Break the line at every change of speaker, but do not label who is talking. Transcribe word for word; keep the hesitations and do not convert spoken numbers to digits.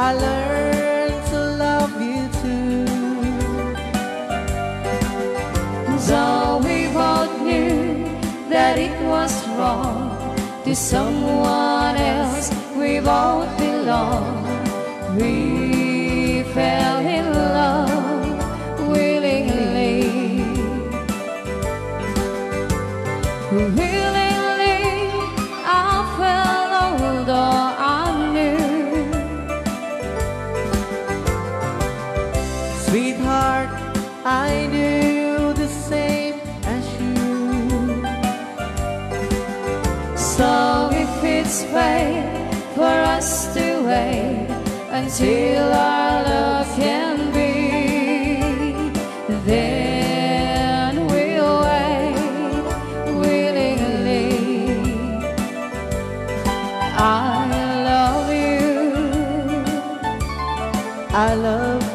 I learned to love you too.
Though we both knew that it was wrong to someone else, we both belong. We fell in love willingly. Willingly, I fell although I knew.
Sweetheart, I do the same as you.
So if it's fate for us to wait until our love can be, then we'll wait willingly. I love you,
I love